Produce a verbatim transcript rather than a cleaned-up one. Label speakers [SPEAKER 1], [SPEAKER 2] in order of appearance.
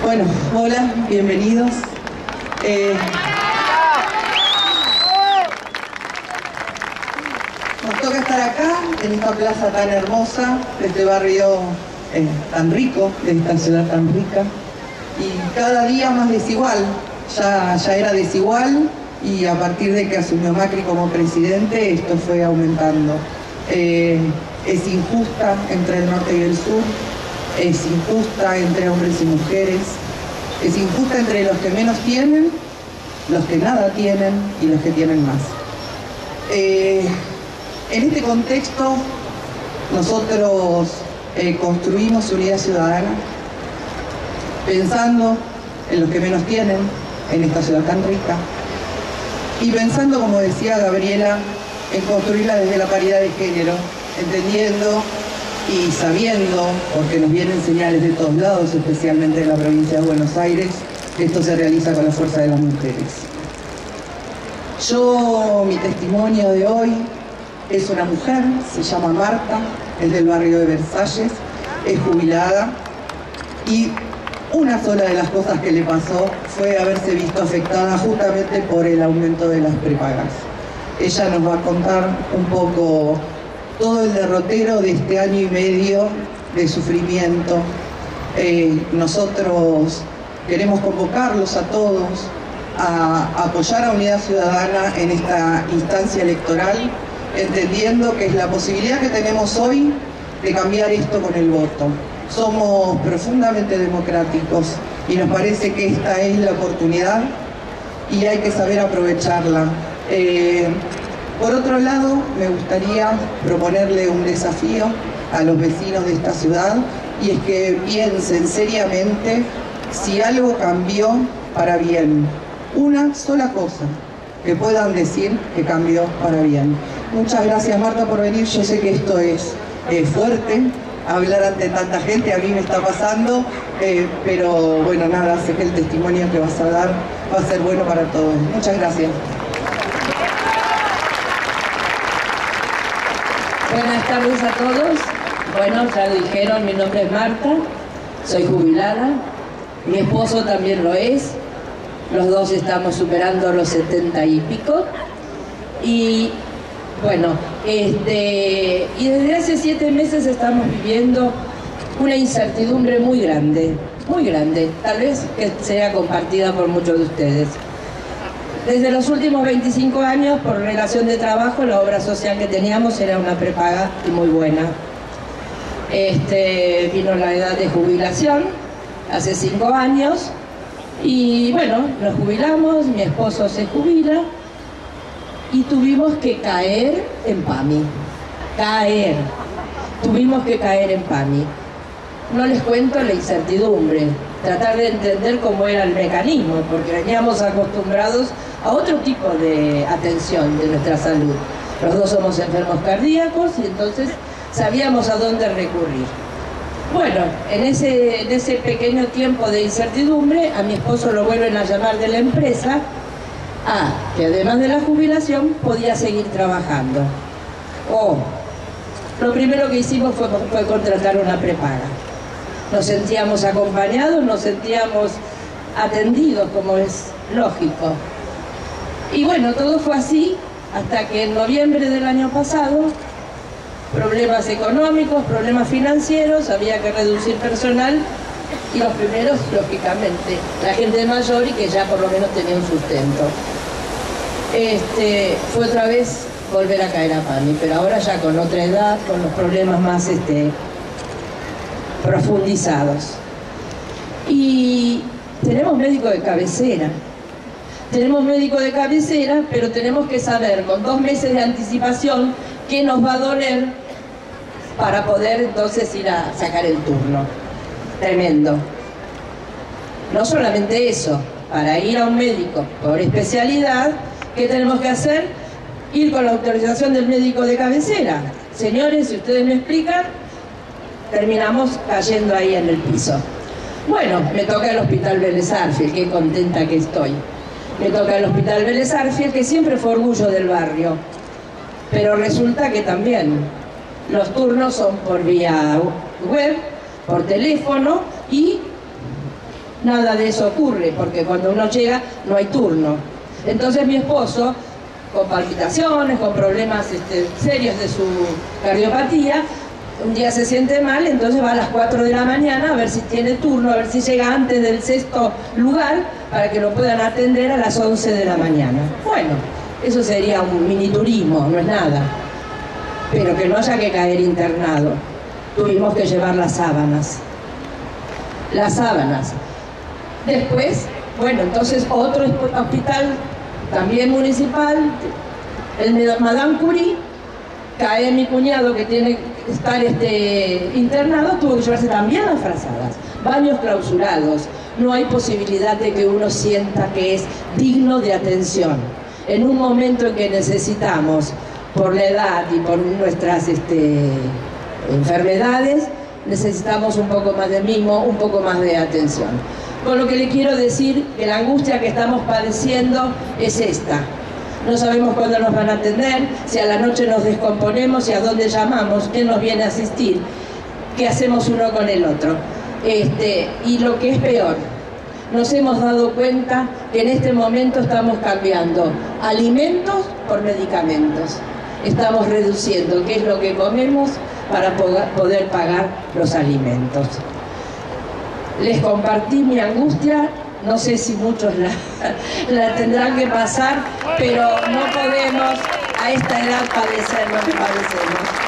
[SPEAKER 1] Bueno, hola, bienvenidos. Eh, nos toca estar acá, en esta plaza tan hermosa, de este barrio eh, tan rico, de esta ciudad tan rica, y cada día más desigual. Ya, ya era desigual, y a partir de que asumió Macri como presidente, esto fue aumentando. Eh, es injusta entre el norte y el sur, es injusta entre hombres y mujeres, es injusta entre los que menos tienen, los que nada tienen y los que tienen más. Eh, en este contexto, nosotros eh, construimos Unidad Ciudadana pensando en los que menos tienen, en esta ciudad tan rica, y pensando, como decía Gabriela, en construirla desde la paridad de género, entendiendo y sabiendo, porque nos vienen señales de todos lados, especialmente de la provincia de Buenos Aires, que esto se realiza con la fuerza de las mujeres. Yo, mi testimonio de hoy es una mujer, se llama Marta, es del barrio de Versalles, es jubilada, y una sola de las cosas que le pasó fue haberse visto afectada justamente por el aumento de las prepagas. Ella nos va a contar un poco todo el derrotero de este año y medio de sufrimiento. Eh, nosotros queremos convocarlos a todos a apoyar a Unidad Ciudadana en esta instancia electoral, entendiendo que es la posibilidad que tenemos hoy de cambiar esto con el voto. Somos profundamente democráticos y nos parece que esta es la oportunidad y hay que saber aprovecharla. Eh, por otro lado, me gustaría proponerle un desafío a los vecinos de esta ciudad, y es que piensen seriamente si algo cambió para bien. Una sola cosa que puedan decir que cambió para bien. Muchas gracias, Marta, por venir. Yo sé que esto es eh, fuerte, hablar ante tanta gente, a mí me está pasando, eh, pero bueno, nada, sé que el testimonio que vas a dar va a ser bueno para todos. Muchas gracias.
[SPEAKER 2] Buenas tardes a todos. Bueno, ya lo dijeron, mi nombre es Marta, soy jubilada, mi esposo también lo es, los dos estamos superando los setenta y pico, y bueno, este, y desde hace siete meses estamos viviendo una incertidumbre muy grande, muy grande, tal vez que sea compartida por muchos de ustedes. Desde los últimos veinticinco años, por relación de trabajo, la obra social que teníamos era una prepaga y muy buena. Este, vino la edad de jubilación, hace cinco años, y bueno, nos jubilamos, mi esposo se jubila, y tuvimos que caer en PAMI. Caer. Tuvimos que caer en PAMI. No les cuento la incertidumbre, tratar de entender cómo era el mecanismo, porque veníamos acostumbrados a otro tipo de atención de nuestra salud. Los dos somos enfermos cardíacos y entonces sabíamos a dónde recurrir. Bueno, en ese, en ese pequeño tiempo de incertidumbre, a mi esposo lo vuelven a llamar de la empresa, a que además de la jubilación podía seguir trabajando. Oh, lo primero que hicimos fue, fue contratar una prepaga. Nos sentíamos acompañados, nos sentíamos atendidos, como es lógico. Y bueno, todo fue así hasta que en noviembre del año pasado, problemas económicos, problemas financieros, había que reducir personal, y los primeros, lógicamente, la gente mayor y que ya por lo menos tenía un sustento. Este, fue otra vez volver a caer a PAMI, pero ahora ya con otra edad, con los problemas más este, profundizados. Y tenemos médico de cabecera. Tenemos médico de cabecera, pero tenemos que saber con dos meses de anticipación qué nos va a doler para poder entonces ir a sacar el turno. Tremendo. No solamente eso, para ir a un médico por especialidad, ¿qué tenemos que hacer? Ir con la autorización del médico de cabecera. Señores, si ustedes me explican, terminamos cayendo ahí en el piso. Bueno, me toca el Hospital Vélez Sarsfield, qué contenta que estoy. Me toca el Hospital Vélez Sarsfield, que siempre fue orgullo del barrio. Pero resulta que también los turnos son por vía web, por teléfono, y nada de eso ocurre, porque cuando uno llega no hay turno. Entonces mi esposo, con palpitaciones, con problemas este, serios de su cardiopatía, un día se siente mal, entonces va a las cuatro de la mañana a ver si tiene turno, a ver si llega antes del sexto lugar para que lo puedan atender a las once de la mañana. Bueno, eso sería un mini turismo, no es nada. Pero que no haya que caer internado. Tuvimos que llevar las sábanas. Las sábanas. Después, bueno, entonces otro hospital, también municipal, el de Madame Curie, cae mi cuñado que tiene que estar este, internado, tuvo que llevarse también las frazadas. Baños clausurados. No hay posibilidad de que uno sienta que es digno de atención. En un momento en que necesitamos, por la edad y por nuestras este, enfermedades, necesitamos un poco más de mimo, un poco más de atención. Con lo que le quiero decir que la angustia que estamos padeciendo es esta. No sabemos cuándo nos van a atender, si a la noche nos descomponemos, si a dónde llamamos, quién nos viene a asistir, qué hacemos uno con el otro. Este, y lo que es peor, nos hemos dado cuenta que en este momento estamos cambiando alimentos por medicamentos. Estamos reduciendo qué es lo que comemos para poder pagar los alimentos. Les compartí mi angustia, no sé si muchos la, la tendrán que pasar, pero no podemos a esta edad padecer lo que padecemos.